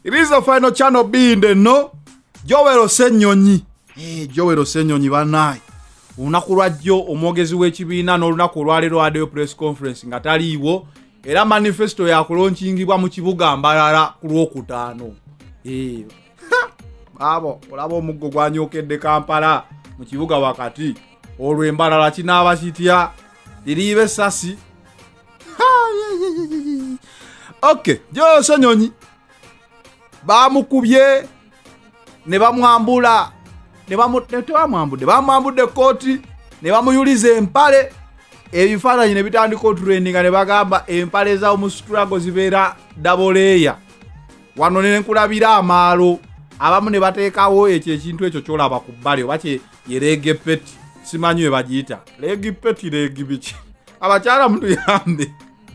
It is the final channel being the no. Joel Senyonyi. Joel Senyonyi banayi. Olunaku lwajjo omwogezi w'ekibiina n'olunaku olwaleero addeyo press conference nga taliiwo era manifesto yakulonchingibwa mu kibuga Mbarara ku Lwokutaano. Abo olaba omuggo gwanyokedde Kampala mu kibuga wakati olwo Embarara kinaaba kitya liriibe sasi. Okay, Joel Senyonyi bamukubye ne bamwambula bamwambudde kooti ne bamuyuliza empale ebifaananyi ne bitandika otrendinga ne bagamba empale za mu struggle zibeera double layer. Wano ne nkulabira amaalo abamu ne bateekawo ekyo ekintu ekyo kyolaba ku bbali oba kye yerege peti simanyi we bagiyita legi peti legi biki abakyala mutuyambe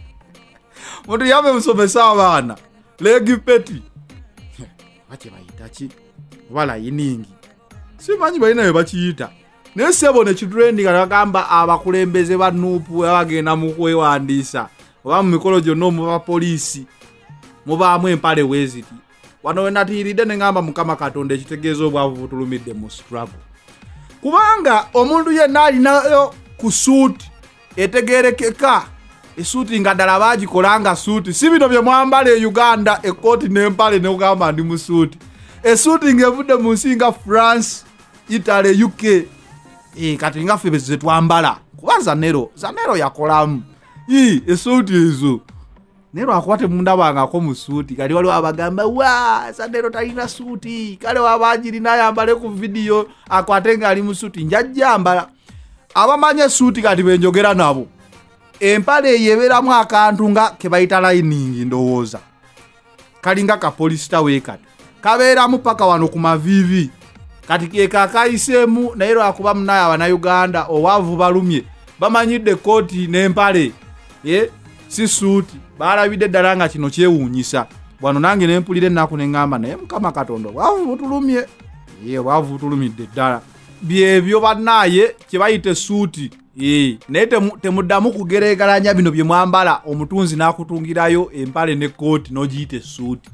musomesa abaana legi peti baki bayita ki wala yiningi simanyi balina we bakiyita naye sebo ne kitrendinga bagamba abakulembeze ba nuupu abagenda mu kwewandiisa oba mu mikolo gyonna omuba poliisi mubaamu empale weeziti. Wano we natiiridde ne ngamba Mukama Katonda ekitegeeza obwavu butulumidde mu struggle kubanga omuntu yenna alinayo ku suuti etegeerekeka esuuti nga ddala baagikolanga suuti si bino bye mwambala e Uganda ekooti n'empale ne ugamba ndi mu suuti esuuti ng'evudde mu nsi nga France, Italy, UK kati nga ffe ze twambala kuba Zanero yakolamu esuuti ezo Nero akuba temundabangako mu suuti kati waliwo abagamba wa Zanero talina suuti kale wabagirina ayambale ku vidiyo akwate nga ali mu suuti njajjambala abamanya suuti kati benjogera nabo empale yebeeramu akantu nga ke bayita lining ndowooza kalinga ka polisita weekati kabeeramu paka wano ku mavivi kati kekaakayiseemu naye lwakuba munaye Abannayuganda owaavu balumye bamanyidde kooti n'empale si suuti baalabidde ddala nga kino kyewuunyisa. Wano nange ne mpulira ennaku ne ngamba naye Mukama Katonda obwavu butulumye obwavu butulumidde ddala byebyo bannaaye kye bayite suuti naye temuddamu kugereegalanya bino bye mwambala omutunzi n'akutungirayo empale ne kooti n'ogiyite suuti.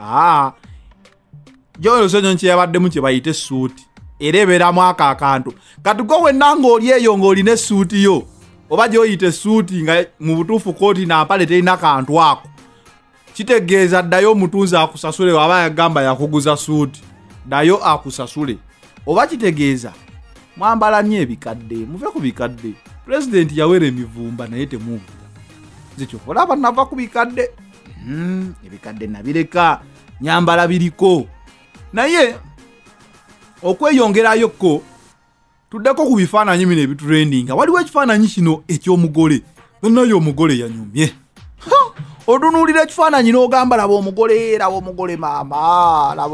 Joel Senyonyi kye yabaddemu kye bayite suuti era ebeeramu akantu kati gwe wenna ng'oli eyo ng'olina essuuti yo oba gy'oyite suuti nga mu butuufu kooti n'ampale terina kantu ako kitegeeza ddayo omutunzi akusasule waba yagamba yakuguza suuti ddayo akusasule oba kitegeeza mwambala nnyo ebikadde muve ku bikadde pulezidenti yawera emivumba naye temuwulira nze kyova olaba nava ku bikadde ebikadde nabireka nyambala biriko naye okweyongerayo ko tuddeko ku bifaananyi bino ebitrendinga waliwo ekifaananyi kino eky'omugole naye omugole yanyumye otunuulira ekifaananyi n'ogamba laba omugole maama laba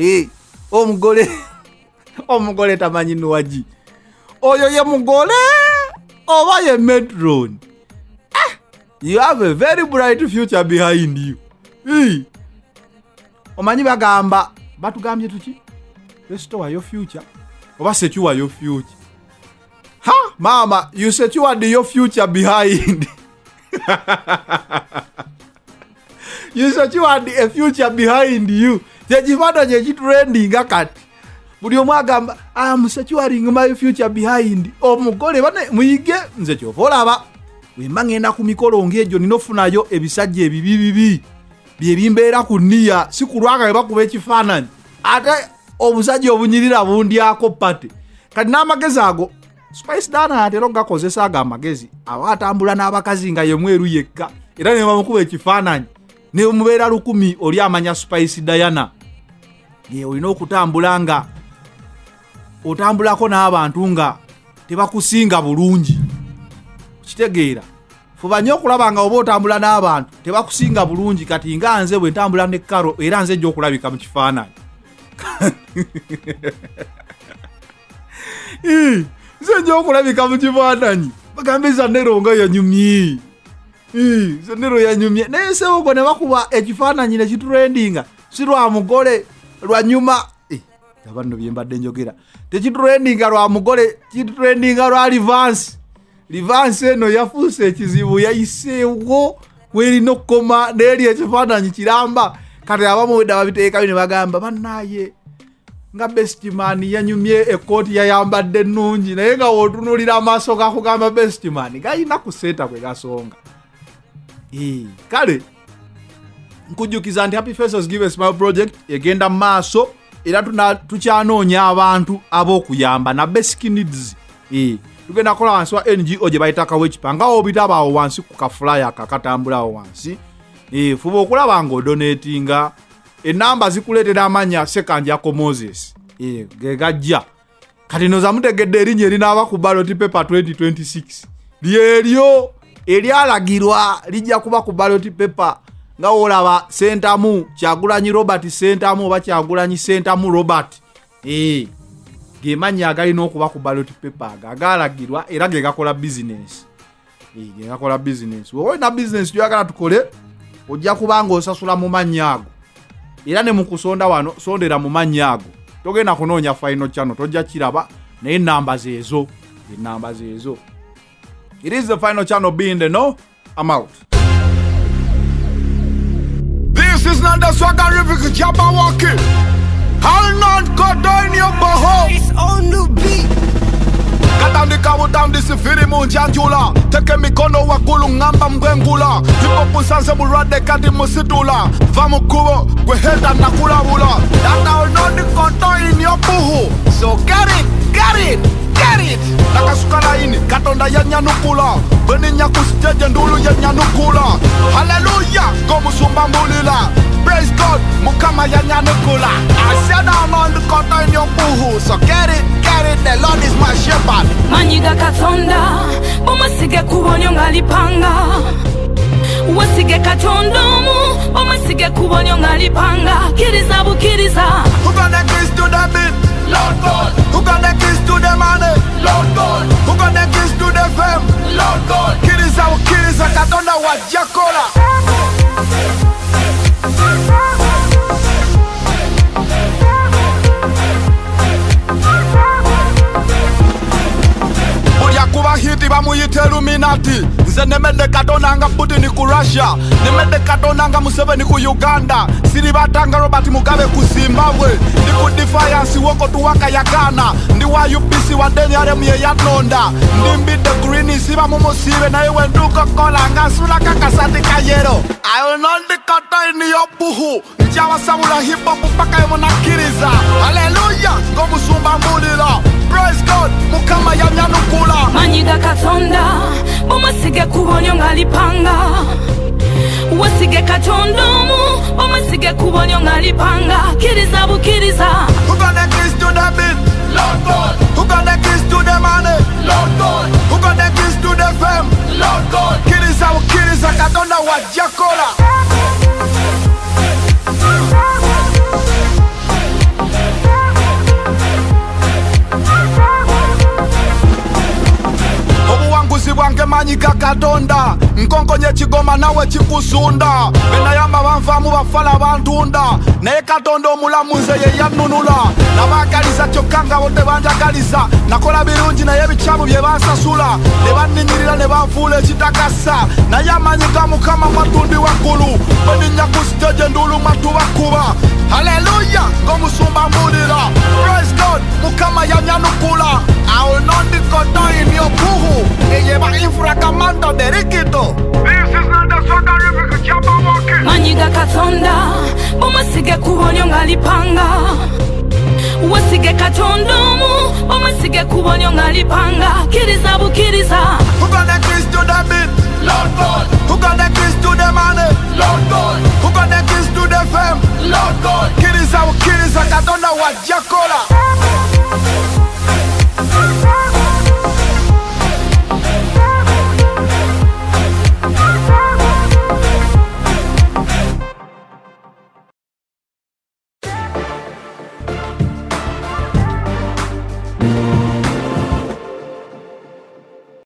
omugole tamanyi nuwagi oyo ye mugole oba ye metron. You have a very bright future behind you. Omanyi bagamba batugambye tuki restore your future oba secure your future. Mama, you secured your future behind. You secured a future behind you. Tekifaananyi ekitrendinga kati buli omu agamba I'm securing my future behind. Omugole bane muyige nze kyova olaba wemba ngenda ku mikolo ng'egyo nina ofunayo ebisajja ebibibibi byebimbeera ku nniya si kulwanga we bakuba ekifaananyi ate obusajja obunyirira bundyako pate kati n'amagezi ago Spice Dana atera okugakozesa ago amagezi aba atambula n'abakazi nga ye mweru yekka era ne bamukuba ekifaananyi ne mubeera 1000 oli amanya Spice Diana olina okutambula nga otambulako n'abantu nga tebakusinga bulungi kitegeera fuba nnyo okulaba nga oba otambula n'abantu tebakusinga bulungi kati nga nze bwe ntambula ne Karo era nze ejja okulabika mu kifaananyi nze ejja okulabika mu kifaananyi bagambe Zanero nga yanyumye Zanero yanyumye naye sebo ne bakuba ekifaananyi ne kitrendinga si lwa mugole lwa nyuma abanno byembadde njogera tekitrendinga lwa mugole kitrendinga lwa Livance eno yafuuse ekizibu yayiseewo werina okukoma n'eri ekifaananyi kiramba kati abamuwedde babiteekayo ne bagamba bannaye nga best man yanyumye ekkooti yayambadde ennungi naye nga wootunuulira amaaso gakugamba best man galina kuseeta kwe gasonga. Kale nkujjukiza nti Happy Faces Give a Smile project egenda maaso era tukyanoonya abantu ab'okuyamba na basic needs. Tugenda kola wansi wa NGO gye bayita Kawekipa nga obitaba awo wansi ku kafulaya kakatambula awo wansi. Fuba okulaba ng'odonatinga enamba zikuleetera amanya Sekanjako Moses gegajja kati noza mutegedde erinnya erinaaba ku ballot paper 2026 lyeryo eryalagirwa lijja kuba ku ballot paper nga olaba Sentamu Kyagulanyi Robert Sentamu oba Kyagulanyi Sentamu Robert gemanya agalina okuba ku ballot paper agalagirwa era gegakola business gegakola business wowe na business gyagala tukole ojja kubanga osasula mu mannyaago era ne mukusonda wano sondera mu mannyaago togenda kunoonya final channel tojja kiraba naye numbers ezo it is the final channel being the no I'm out. This is not the Swagger River Jabba walking. I'll not go down your boho. It's on the beat. Katandika utandi sifiri munjanjula teke mikono wakulu ngamba mbwengula hipo pusanse murade kati musitula vamu kubo kweheta na kulabula data onodi koto in your buhu so get it nakasukala ini katonda ya nyanukula beni nyakusteje ndulu ya nyanukula hallelujah go musumba mbulila praise God mukama ya nyanukula I said I'm on the koto in your buhu so get it the Lord is my shepherd. Manyiga katonda omasige kubonyo ngalipanga wasige katondomu omasige kubonyo ngalipanga kiriza bukiriza. Who got the keys to the beat? Lord God. Who got the keys to the money? Lord God. Who got the keys to the fame? Lord God. Kiriza bukiriza katonda wajakola. Kuba hiti bamuyite Illuminati nze nemede katonda nga Putin ku Russia nemede katonda nga Museveni ku Uganda siri batanga Robert Mugabe ku Zimbabwe ndi ku Defiance woko tuwaka ya Ghana ndi wa UPC wa DNRM ye yatonda ndi mbide green siba mumusibe naye wenduko kola nga sula kakasati kayero I will not the kata in your buhu njawa samula hip hop paka yemo nakiriza hallelujah go musumba mbulila praise God mukama ya nyanukula. Manyiga katonda omasige kubonyo ngalipanga wasige katondomu omasige kubonyo ngalipanga kiriza bukiriza. Who got the keys to the beat? Lord God. Who got the keys to the money? Lord God. Who got the keys to the fame? Lord God. Kiriza bukiriza katonda wajakola. Obuwanguzi bwange manyiga katonda nkonkonye kigoma nawe kikusunda benayamba banvamu bafala bantunda naye katonda omulamuze ye yanunula nabagaliza kyokka nga bo tebanjagaliza nakola birungi naye ebikyamu bye bansasula ne banninyirira ne banfuula ekitakasa naye amanyiga mukama matundi waggulu bweninnya ku stage ndulu matubakuba hallelujah ng'omusumba mbulira praise God mukama yanyanukula I will not be caught in your buhu eyeba infrakamando de rikito. This is not the Swagger River Jabba walking. Manyiga katonda omasige kubonyo ngalipanga wasige katondomu omasige kubonyo ngalipanga kiriza bukiriza. Who got the keys to the beat? Lord God. Who got the keys to the money? Lord God. Who got the